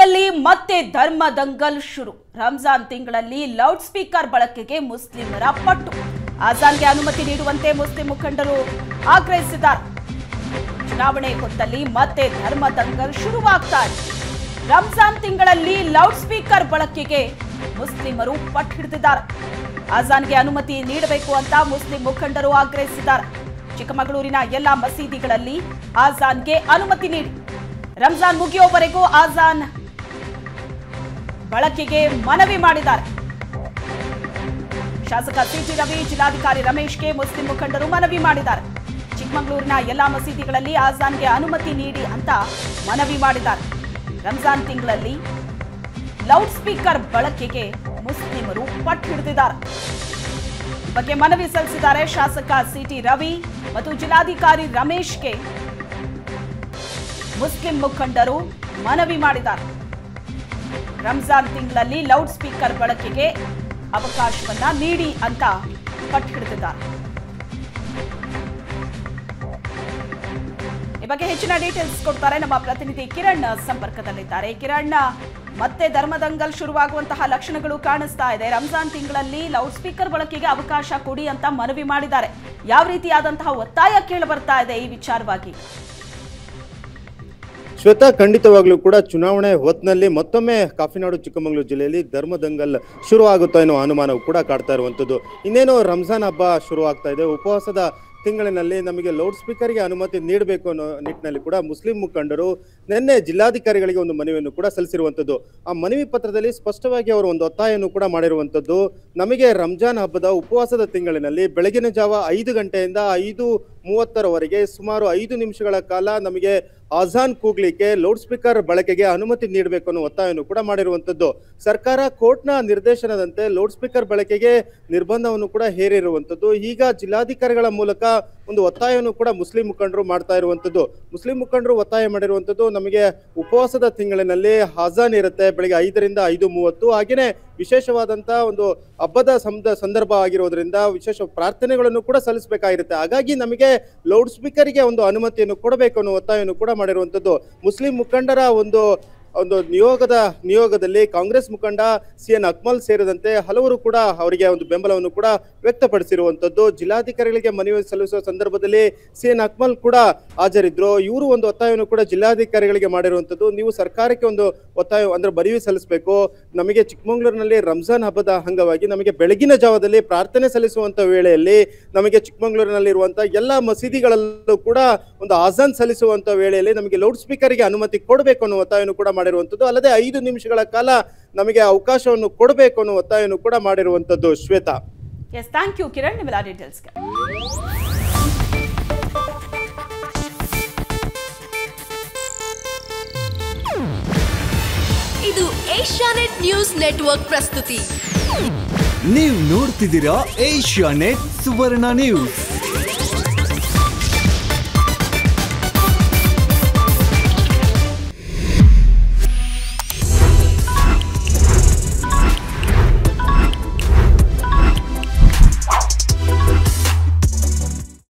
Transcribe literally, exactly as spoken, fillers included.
ಹೊತ್ತಲ್ಲಿ ಮತ್ತೆ ಧರ್ಮ ದಂಗಲ್ ಶುರು. ರಂಜಾನ್ ತಿಂಗಳಲ್ಲಿ ಲೌಡ್ ಸ್ಪೀಕರ್ ಬಳಕೆಗೆ ಮುಸ್ಲಿಮರ ಪಟ್ಟು. ಆಜಾನ್ಗೆ ಅನುಮತಿ ನೀಡುವಂತೆ ಮುಸ್ಲಿಂ ಮುಖಂಡರು ಆಗ್ರಹಿಸಿದ್ದಾರೆ. ಚುನಾವಣೆ ಹೊತ್ತಲ್ಲಿ ಮತ್ತೆ ಧರ್ಮ ದಂಗಲ್ ಶುರುವಾಗ್ತಾ ಇದೆ. ರಂಜಾನ್ ತಿಂಗಳಲ್ಲಿ ಲೌಡ್ ಸ್ಪೀಕರ್ ಬಳಕೆಗೆ ಮುಸ್ಲಿಮರು ಪಟ್ಟು ಹಿಡಿದಿದ್ದಾರೆ. ಆಜಾನ್ಗೆ ಅನುಮತಿ ನೀಡಬೇಕು ಅಂತ ಮುಸ್ಲಿಂ ಮುಖಂಡರು ಆಗ್ರಹಿಸಿದ್ದಾರೆ. ಚಿಕ್ಕಮಗಳೂರಿನ ಎಲ್ಲ ಮಸೀದಿಗಳಲ್ಲಿ ಆಜಾನ್ಗೆ ಅನುಮತಿ ನೀಡಿ ರಂಜಾನ್ ಮುಗಿಯುವವರೆಗೂ ಆಜಾನ್ ಬಳಕೆಗೆ ಮನವಿ ಮಾಡಿದ್ದಾರೆ. ಶಾಸಕ ಸಿಟಿ ರವಿ, ಜಿಲ್ಲಾಧಿಕಾರಿ ರಮೇಶ್ಗೆ ಮುಸ್ಲಿಂ ಮುಖಂಡರು ಮನವಿ ಮಾಡಿದ್ದಾರೆ. ಚಿಕ್ಕಮಗಳೂರಿನ ಎಲ್ಲಾ ಮಸೀದಿಗಳಲ್ಲಿ ಆಜಾನ್ಗೆ ಅನುಮತಿ ನೀಡಿ ಅಂತ ಮನವಿ ಮಾಡಿದ್ದಾರೆ. ರಂಜಾನ್ ತಿಂಗಳಲ್ಲಿ ಲೌಡ್ ಸ್ಪೀಕರ್ ಬಳಕೆಗೆ ಮುಸ್ಲಿಮರು ಪಟ್ಟು ಹಿಡಿದಿದ್ದಾರೆ. ಈ ಬಗ್ಗೆ ಮನವಿ ಸಲ್ಲಿಸಿದ್ದಾರೆ ಶಾಸಕ ಸಿಟಿ ರವಿ ಮತ್ತು ಜಿಲ್ಲಾಧಿಕಾರಿ ರಮೇಶ್ಗೆ ಮುಸ್ಲಿಂ ಮುಖಂಡರು ಮನವಿ ಮಾಡಿದ್ದಾರೆ. ರಂಜಾನ್ ತಿಂಗಳಲ್ಲಿ ಲೌಡ್ ಸ್ಪೀಕರ್ ಬಳಕೆಗೆ ಅವಕಾಶವನ್ನ ನೀಡಿ ಅಂತ ಪಟ್ಟು ಹಿಡಿದಿದ್ದಾರೆ. ಈ ಬಗ್ಗೆ ಹೆಚ್ಚಿನ ಡೀಟೇಲ್ಸ್ ಕೊಡ್ತಾರೆ ನಮ್ಮ ಪ್ರತಿನಿಧಿ ಕಿರಣ್ ಸಂಪರ್ಕದಲ್ಲಿದ್ದಾರೆ. ಕಿರಣ್, ಮತ್ತೆ ಧರ್ಮದಂಗಲ್ ಶುರುವಾಗುವಂತಹ ಲಕ್ಷಣಗಳು ಕಾಣಿಸ್ತಾ ಇದೆ. ರಂಜಾನ್ ತಿಂಗಳಲ್ಲಿ ಲೌಡ್ ಸ್ಪೀಕರ್ ಬಳಕೆಗೆ ಅವಕಾಶ ಕೊಡಿ ಅಂತ ಮನವಿ ಮಾಡಿದ್ದಾರೆ. ಯಾವ ರೀತಿಯಾದಂತಹ ಒತ್ತಾಯ ಕೇಳಿ ಬರ್ತಾ ಇದೆ ಈ ವಿಚಾರವಾಗಿ? ಶ್ವೇತಾ, ಖಂಡಿತವಾಗ್ಲೂ ಕೂಡ ಚುನಾವಣೆ ಹೊತ್ತಿನಲ್ಲಿ ಮತ್ತೊಮ್ಮೆ ಕಾಫಿನಾಡು ಚಿಕ್ಕಮಗಳೂರು ಜಿಲ್ಲೆಯಲ್ಲಿ ಧರ್ಮದಂಗಲ್ ಶುರು ಆಗುತ್ತಾ ಅನ್ನೋ ಅನುಮಾನವು ಕೂಡ ಕಾಡ್ತಾ ಇರುವಂಥದ್ದು. ಇನ್ನೇನು ರಂಜಾನ್ ಹಬ್ಬ ಶುರು ಆಗ್ತಾ ಇದೆ. ಉಪವಾಸದ ತಿಂಗಳಿನಲ್ಲಿ ನಮಗೆ ಲೌಡ್ ಸ್ಪೀಕರ್ಗೆ ಅನುಮತಿ ನೀಡಬೇಕು ಅನ್ನೋ ನಿಟ್ಟಿನಲ್ಲಿ ಕೂಡ ಮುಸ್ಲಿಂ ಮುಖಂಡರು ನಿನ್ನೆ ಜಿಲ್ಲಾಧಿಕಾರಿಗಳಿಗೆ ಒಂದು ಮನವಿಯನ್ನು ಕೂಡ ಸಲ್ಲಿಸಿರುವಂಥದ್ದು. ಆ ಮನವಿ ಪತ್ರದಲ್ಲಿ ಸ್ಪಷ್ಟವಾಗಿ ಅವರು ಒಂದು ಒತ್ತಾಯವನ್ನು ಕೂಡ ಮಾಡಿರುವಂಥದ್ದು. ನಮಗೆ ರಂಜಾನ್ ಹಬ್ಬದ ಉಪವಾಸದ ತಿಂಗಳಿನಲ್ಲಿ ಬೆಳಗಿನ ಜಾವ ಐದು ಗಂಟೆಯಿಂದ ಐದು ಮೂವತ್ತರವರೆಗೆ ಸುಮಾರು ಐದು ನಿಮಿಷಗಳ ಕಾಲ ನಮಗೆ ಆಜಾನ್ ಕೂಗ್ಲಿಕ್ಕೆ ಲೌಡ್ ಸ್ಪೀಕರ್ ಬಳಕೆಗೆ ಅನುಮತಿ ನೀಡಬೇಕು ಅನ್ನೋ ಒತ್ತಾಯವನ್ನು ಕೂಡ ಮಾಡಿರುವಂಥದ್ದು. ಸರ್ಕಾರ ಕೋರ್ಟ್ನ ನಿರ್ದೇಶನದಂತೆ ಲೌಡ್ ಸ್ಪೀಕರ್ ಬಳಕೆಗೆ ನಿರ್ಬಂಧವನ್ನು ಕೂಡ ಹೇರಿರುವಂಥದ್ದು. ಈಗ ಜಿಲ್ಲಾಧಿಕಾರಿಗಳ ಮೂಲಕ ಒಂದು ಒತ್ತಾಯವನ್ನು ಕೂಡ ಮುಸ್ಲಿಂ ಮುಖಂಡರು ಮಾಡ್ತಾ ಇರುವಂಥದ್ದು. ಮುಸ್ಲಿಂ ಮುಖಂಡರು ಒತ್ತಾಯ ಮಾಡಿರುವಂಥದ್ದು, ನಮಗೆ ಉಪವಾಸದ ತಿಂಗಳಿನಲ್ಲಿ ಆಜಾನ್ ಇರುತ್ತೆ ಬೆಳಗ್ಗೆ ಐದರಿಂದ ಐದು ಮೂವತ್ತು. ಹಾಗೆಯೇ ವಿಶೇಷವಾದಂಥ ಒಂದು ಹಬ್ಬದ ಸಂದರ್ಭ ಆಗಿರೋದ್ರಿಂದ ವಿಶೇಷ ಪ್ರಾರ್ಥನೆಗಳನ್ನು ಕೂಡ ಸಲ್ಲಿಸಬೇಕಾಗಿರುತ್ತೆ. ಹಾಗಾಗಿ ನಮಗೆ ಲೌಡ್ ಸ್ಪೀಕರ್ಗೆ ಒಂದು ಅನುಮತಿಯನ್ನು ಕೊಡಬೇಕು ಅನ್ನೋ ಒತ್ತಾಯವನ್ನು ಕೂಡ ಮಾಡಿರುವಂಥದ್ದು. ಮುಸ್ಲಿಂ ಮುಖಂಡರ ಒಂದು ಒಂದು ನಿಯೋಗದ ನಿಯೋಗದಲ್ಲಿ ಕಾಂಗ್ರೆಸ್ ಮುಖಂಡ ಸಿ ಎನ್ ಅಕ್ಮಲ್ ಸೇರಿದಂತೆ ಹಲವರು ಕೂಡ ಅವರಿಗೆ ಒಂದು ಬೆಂಬಲವನ್ನು ಕೂಡ ವ್ಯಕ್ತಪಡಿಸಿರುವಂಥದ್ದು. ಜಿಲ್ಲಾಧಿಕಾರಿಗಳಿಗೆ ಮನವಿ ಸಲ್ಲಿಸುವ ಸಂದರ್ಭದಲ್ಲಿ ಸಿ ಎನ್ ಅಕ್ಮಲ್ ಕೂಡ ಹಾಜರಿದ್ರು. ಇವರು ಒಂದು ಒತ್ತಾಯವನ್ನು ಕೂಡ ಜಿಲ್ಲಾಧಿಕಾರಿಗಳಿಗೆ ಮಾಡಿರುವಂಥದ್ದು. ನೀವು ಸರ್ಕಾರಕ್ಕೆ ಒಂದು ಒತ್ತಾಯ ಅಂದ್ರೆ ಮನವಿ ಸಲ್ಲಿಸಬೇಕು. ನಮಗೆ ಚಿಕ್ಕಮಗಳೂರಿನಲ್ಲಿ ರಂಜಾನ್ ಹಬ್ಬದ ಅಂಗವಾಗಿ ನಮಗೆ ಬೆಳಗಿನ ಜಾವದಲ್ಲಿ ಪ್ರಾರ್ಥನೆ ಸಲ್ಲಿಸುವಂತ ವೇಳೆಯಲ್ಲಿ ನಮಗೆ ಚಿಕ್ಕಮಗಳೂರಿನಲ್ಲಿರುವಂಥ ಎಲ್ಲ ಮಸೀದಿಗಳಲ್ಲೂ ಕೂಡ ಒಂದು ಆಜಾನ್ ಸಲ್ಲಿಸುವಂತ ವೇಳೆಯಲ್ಲಿ ನಮಗೆ ಲೌಡ್ ಸ್ಪೀಕರ್ಗೆ ಅನುಮತಿ ಕೊಡಬೇಕು ಅನ್ನೋ ಒತ್ತಾಯವನ್ನು ಕೂಡ ಮಾಡಿರುವಂಥದ್ದು. ಅಲ್ಲದೆ ಐದು ನಿಮಿಷಗಳ ಕಾಲ ನಮಗೆ ಅವಕಾಶವನ್ನು ಕೊಡಬೇಕು ಅನ್ನೋ ಒತ್ತಾಯವನ್ನು ಕೂಡ ಮಾಡಿರುವಂಥದ್ದು. Shweta, yes, thank you Kiran ನಿಮ್ಮೆಲ್ಲ ಡೀಟೇಲ್ಸ್ಗೆ. ಇದು ಏಷ್ಯಾನೆಟ್ ನ್ಯೂಸ್ ನೆಟ್ವರ್ಕ್ ಪ್ರಸ್ತುತಿ. ನೀವು ನೋಡ್ತಿದ್ದೀರಾ ಏಷ್ಯಾನೆಟ್ ಸುವರ್ಣ ನ್ಯೂಸ್.